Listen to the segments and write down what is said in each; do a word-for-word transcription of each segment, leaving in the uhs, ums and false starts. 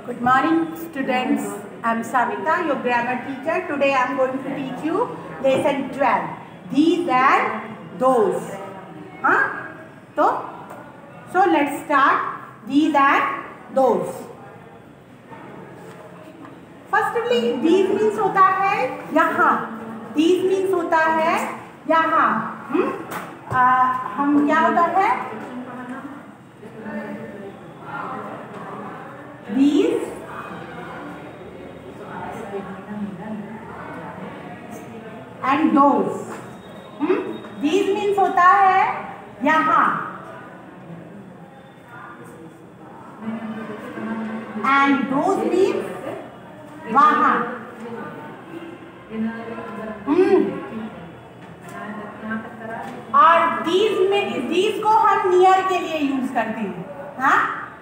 Good morning, students. I am Savita, your grammar teacher. Today I am going to teach you lesson twelve. These and those. Huh? So, so let's start. These and those. Firstly, these means होता है यहाँ. These means होता है यहाँ. हम्म? आ, हम क्या होता है? These and those. hmm? These means होता है यहाँ and those means वहाँ. hmm? और these में these को हम near के लिए यूज करते हैं. हाँ,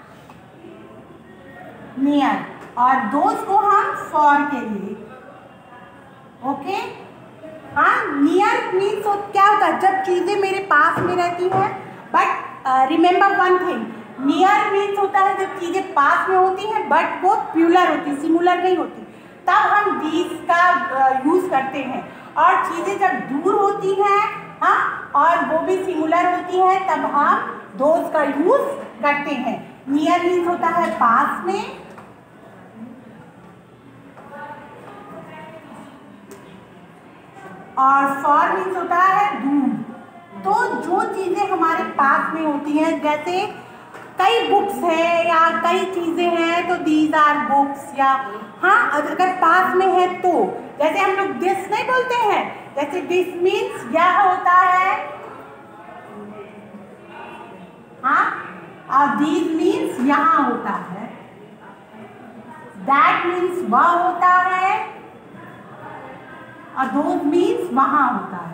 नियर. और दोस्त को हम फॉर के लिए. ओके. हाँ, नियर मीन्स क्या होता है? जब चीजें मेरे पास में रहती हैं. But remember one thing, near means होता है जब चीजें पास में होती हैं बट वो प्लूरल होती, सिंगुलर नहीं होती, तब हम दीज का यूज uh, करते हैं. और चीजें जब दूर होती हैं, हाँ, और वो भी सिंगुलर होती है, तब हम दोस्त का यूज करते हैं. नियर मीन्स होता है पास में, और फॉर मीन्स होता है दूर. तो जो चीजें हमारे पास में होती हैं, जैसे कई बुक्स हैं या कई चीजें हैं, तो दीज आर बुक्स. या हाँ, अगर पास में है तो जैसे हम लोग दिस नहीं बोलते हैं, जैसे दिस मीन्स यह होता है. हाँ, और दीज मीन्स यहाँ होता है. दैट मीन्स वह होता है, और दोज मीन्स वहां होता है.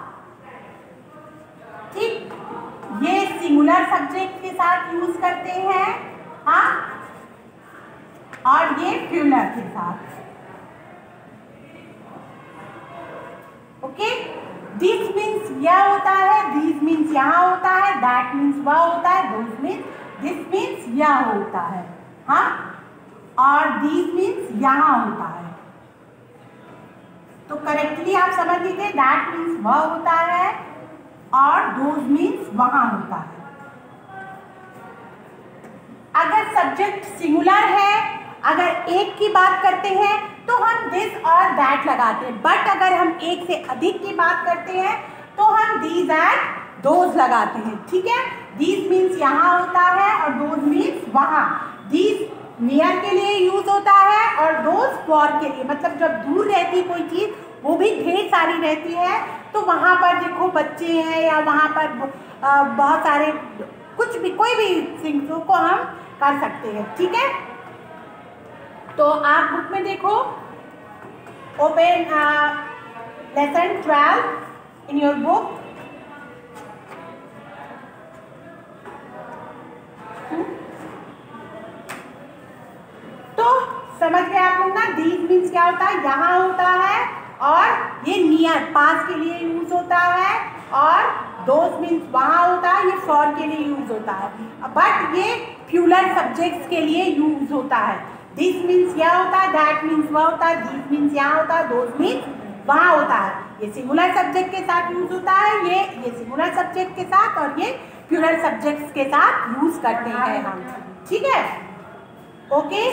ठीक, ये सिंगुलर सब्जेक्ट के साथ यूज करते हैं. हाँ, और ये प्लूरल के साथ. ओके. दिस मीन्स यह होता है, दिस मीन्स यहाँ होता है, दैट मीन्स वह होता है, दोज मीन्स दिस मीन्स यह होता है. हाँ, और दिस मीन्स यहाँ होता है. तो करेक्टली आप समझ लीजिए, दैट मीन्स वह होता है और दोज मीन्स वहां होता है. अगर सब्जेक्ट सिंगुलर है, अगर एक की बात करते हैं तो हम दिस और दैट लगाते हैं. बट अगर हम एक से अधिक की बात करते हैं तो हम दीज एंड दोज लगाते हैं. ठीक है. दीज मीन्स यहाँ होता है और दोज मीन्स वहां. दीज नियर के लिए यूज होता है और दोज फॉर के लिए. मतलब जब दूर रहती कोई चीज, वो भी ढेर सारी रहती है, तो वहां पर देखो बच्चे हैं या वहां पर आ, बहुत सारे कुछ भी, कोई भी थिंग्सों को हम कर सकते हैं. ठीक है. तो आप बुक में देखो, open lesson twelve in your book. समझ गए आप लोग ना? दीज मीन्स क्या होता है? यहाँ होता है, और ये नियर पास के लिए यूज होता है, और दोज मीन्स वहाँ होता है, ये फॉर के लिए यूज होता है. बट ये प्लूरल सब्जेक्ट्स के लिए यूज होता है. दिस मीन्स यह होता है, दैट मीन्स वह होता है, दिस मीन्स यहाँ होता है, दोज मीन्स वहाँ होता है. ये सिंगुलर सब्जेक्ट के साथ यूज होता है, ये ये सिंगुलर सब्जेक्ट के साथ, और ये प्लूरल सब्जेक्ट्स के साथ यूज करते हैं हम. ठीक है. ओके.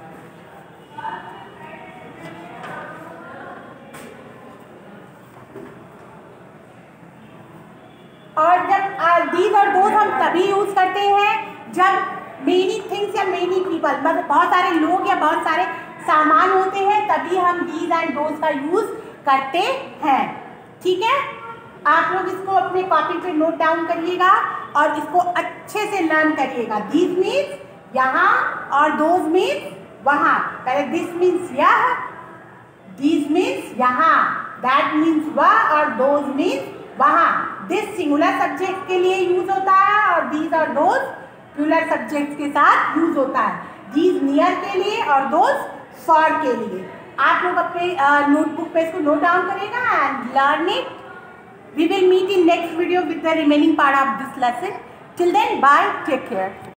और जब दीज और दोज हम तभी यूज करते हैं जब मेनी थिंग्स या मेनी पीपल, मतलब बहुत सारे लोग या बहुत सारे सामान होते हैं, तभी हम दीज एंड दोज का यूज करते हैं. ठीक है. आप लोग इसको अपने कॉपी पे नोट डाउन करिएगा और इसको अच्छे से लर्न करिएगा. दीज मीन्स यहाँ और दोज मीन्स वहाँ. पहले दिस मीन्स यह, दीज मीन्स यहाँ, दैट मीन्स वह, और दोज मीन्स वहाँ. दिस सिंगुलर सब्जेक्ट के लिए यूज होता है और दीज और दोज प्लूरल सब्जेक्ट के साथ यूज होता है. दीज नियर के लिए और दोज फॉर के लिए. आप लोग अपने नोटबुक पे इसको नोट डाउन करेगा and learn it. We will meet in next video with the remaining part of this lesson. Till then, bye, take care.